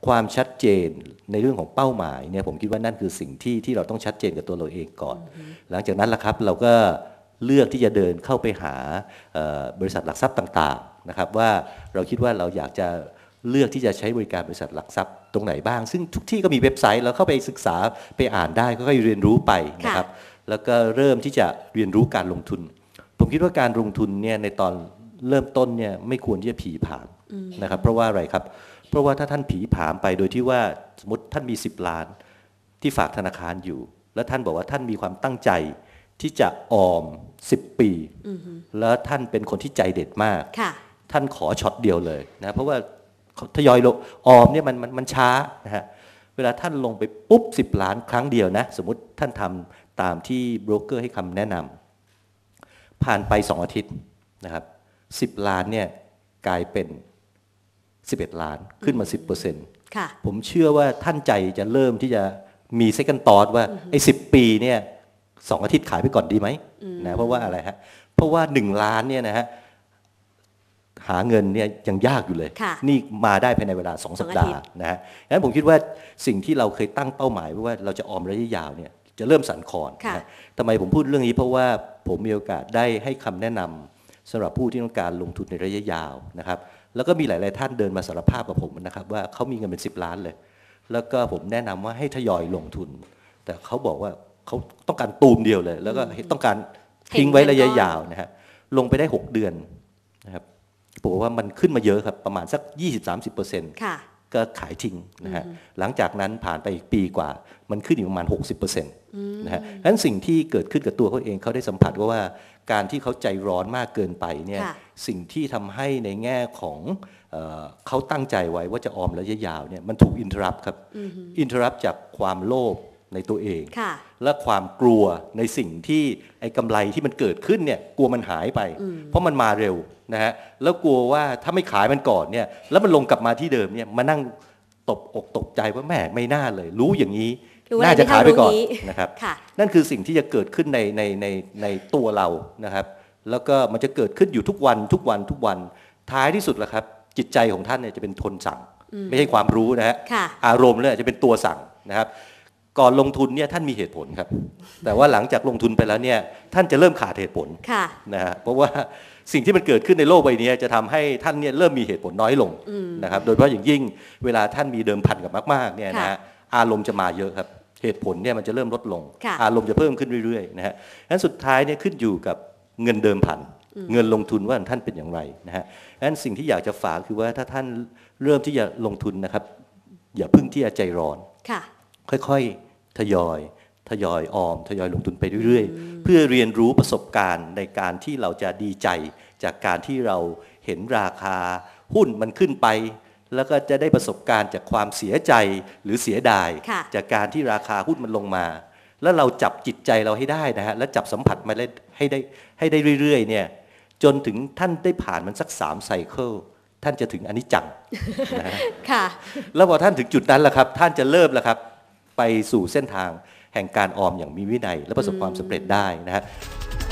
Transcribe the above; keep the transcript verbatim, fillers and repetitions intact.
ความชัดเจนในเรื่องของเป้าหมายเนี่ยผมคิดว่านั่นคือสิ่งที่ที่เราต้องชัดเจนกับตัวเราเองก่อนหลังจากนั้นล่ะครับเราก็เลือกที่จะเดินเข้าไปหาบริษัทหลักทรัพย์ต่างๆนะครับว่าเราคิดว่าเราอยากจะเลือกที่จะใช้บริการบริษัทหลักทรัพย์ตรงไหนบ้างซึ่งทุกที่ก็มีเว็บไซต์เราเข้าไปศึกษาไปอ่านได้ค่อยๆเรียนรู้ไปนะครับแล้วก็เริ่มที่จะเรียนรู้การลงทุนผมคิดว่าการลงทุนเนี่ยในตอนเริ่มต้นเนี่ยไม่ควรที่จะผีผามนะครับเพราะว่าอะไรครับเพราะว่าถ้าท่านผีผามไปโดยที่ว่าสมมติท่านมีสิบล้านที่ฝากธนาคารอยู่แล้วท่านบอกว่าท่านมีความตั้งใจที่จะออมสิบปีแล้วท่านเป็นคนที่ใจเด็ดมากท่านขอช็อตเดียวเลยนะเพราะว่าทยอยลงออมเนี่ยมันมันช้านะฮะเวลาท่านลงไปปุ๊บสิบล้านครั้งเดียวนะสมมุติท่านทำตามที่โบรกเกอร์ให้คำแนะนำผ่านไปสองอาทิตย์นะครับสิบล้านเนี่ยกลายเป็นสิบเอ็ดล้านขึ้นมา สิบเปอร์เซ็นต์ ค่ะผมเชื่อว่าท่านใจจะเริ่มที่จะมีเซคันด์ทอทว่าไอ้สิบปีเนี่ยสองอาทิตย์ขายไปก่อนดีไหมนะเพราะว่าอะไรฮะเพราะว่าหนึ่งล้านเนี่ยนะฮะหาเงินเนี่ยยังยากอยู่เลยนี่มาได้ภายในเวลาสองสัปดาห์นะฮะงั้นผมคิดว่าสิ่งที่เราเคยตั้งเป้าหมายไว้ว่าเราจะออมระยะยาวเนี่ยจะเริ่มสั่นคลอนนะทำไมผมพูดเรื่องนี้เพราะว่าผมมีโอกาสได้ให้คำแนะนำสำหรับผู้ที่ต้องการลงทุนในระยะยาวนะครับแล้วก็มีหลายๆท่านเดินมาสารภาพกับผมนะครับว่าเขามีเงินเป็นสิบล้านเลยแล้วก็ผมแนะนำว่าให้ทยอยลงทุนแต่เขาบอกว่าเขาต้องการตูมเดียวเลยแล้วก็ต้องการทิ้งไว้ระยะยาวนะฮะลงไปได้หกเดือนนะครับบอกว่ามันขึ้นมาเยอะครับประมาณสัก ยี่สิบถึงสามสิบเปอร์เซ็นต์ ก็ขายทิ้งนะฮะหลังจากนั้นผ่านไปอีกปีกว่ามันขึ้นอีกประมาณ หกสิบเปอร์เซ็นต์ นะฮะงั้นสิ่งที่เกิดขึ้นกับตัวเขาเองเขาได้สัมผัสว่าการที่เขาใจร้อนมากเกินไปเนี่ยสิ่งที่ทำให้ในแง่ของเอ่อเขาตั้งใจไว้ว่าจะออมระยะยาวเนี่ยมันถูกอินเทอร์รัปครับอินเทอร์รัปจากความโลภในตัวเองและความกลัวในสิ่งที่ไอ้กำไรที่มันเกิดขึ้นเนี่ยกลัวมันหายไปเพราะมันมาเร็วนะฮะแล้วกลัวว่าถ้าไม่ขายมันก่อนเนี่ยแล้วมันลงกลับมาที่เดิมเนี่ยมานั่งตบอกตกใจว่าแหมไม่น่าเลยรู้อย่างนี้น่าจะขายไปก่อนนะครับนั่นคือสิ่งที่จะเกิดขึ้นในในในในตัวเรานะครับแล้วก็มันจะเกิดขึ้นอยู่ทุกวันทุกวันทุกวันท้ายที่สุดแล้วครับจิตใจของท่านเนี่ยจะเป็นคนสั่งไม่ใช่ความรู้นะฮะอารมณ์เนี่ยจะเป็นตัวสั่งนะครับก่อนลงทุนเนี่ยท่านมีเหตุผลครับแต่ว่าหลังจากลงทุนไปแล้วเนี่ยท่านจะเริ่มขาดเหตุผลนะฮะเพราะว่าสิ่งที่มันเกิดขึ้นในโลกใบนี้จะทำให้ท่านเนี่ยเริ่มมีเหตุผลน้อยลงนะครับโดยเฉพาะอย่างยิ่งเวลาท่านมีเดิมพันกับมากๆเนี่ยนะฮะอารมณ์จะมาเยอะครับเหตุผลเนี่ยมันจะเริ่มลดลงอารมณ์จะเพิ่มขึ้นเรื่อยๆนะฮะงั้นสุดท้ายเนี่ยขึ้นอยู่กับเงินเดิมพันเงินลงทุนว่าท่านเป็นอย่างไรนะฮะงั้นสิ่งที่อยากจะฝากคือว่าถ้าท่านเริ่มที่จะลงทุนนะครับอย่าพึ่งที่จะใจร้อนค่อยๆทยอยทยอยออมทยอยลงทุนไปเรื่อยๆเพื่อเรียนรู้ประสบการณ์ในการที่เราจะดีใจจากการที่เราเห็นราคาหุ้นมันขึ้นไปแล้วก็จะได้ประสบการณ์จากความเสียใจหรือเสียดายจากการที่ราคาหุ้นมันลงมาแล้วเราจับจิตใจเราให้ได้นะฮะและจับสัมผัสมาให้ได้ให้ได้เรื่อยๆเนี่ยจนถึงท่านได้ผ่านมันสักสามไซเคิลท่านจะถึงอนิจจังนะค่ะแล้วพอท่านถึงจุดนั้นแหละครับท่านจะเริ่มแล้วครับไปสู่เส้นทางแห่งการออมอย่างมีวินัยและประสบความสำเร็จได้นะฮะ